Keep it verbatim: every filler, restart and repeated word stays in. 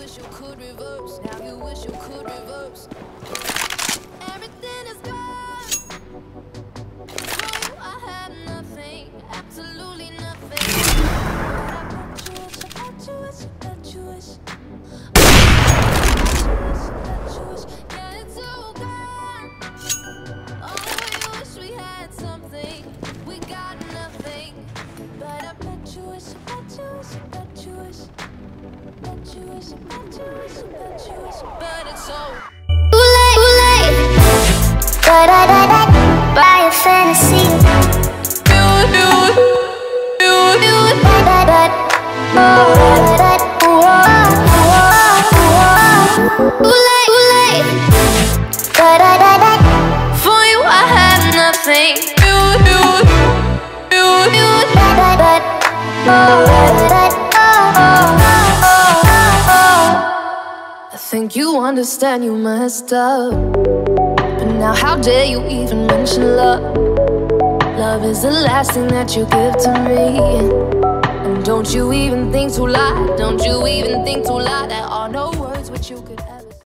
wish you could reverse. Now you wish you could reverse. Everything is gone. For you, I have nothing, absolutely nothing. But I bet you wish, I bet you wish, I bet you wish, yeah, it's all gone. Oh, we wish we had something, we got nothing. But I bet you wish, I bet you wish, I bet you wish, bet you wish, bet you wish, bet you wish. But it's so too late, too late. Da da da da. Buy a fantasy. Do do do do. Da da da. Oh da da da. Too late, too late. Da da da da. For you, I have nothing. Do do do do. Da da da. Oh da da da. I think you understand you messed up, but now how dare you even mention love? Love is the last thing that you give to me. And don't you even think to lie, don't you even think to lie. There are no words.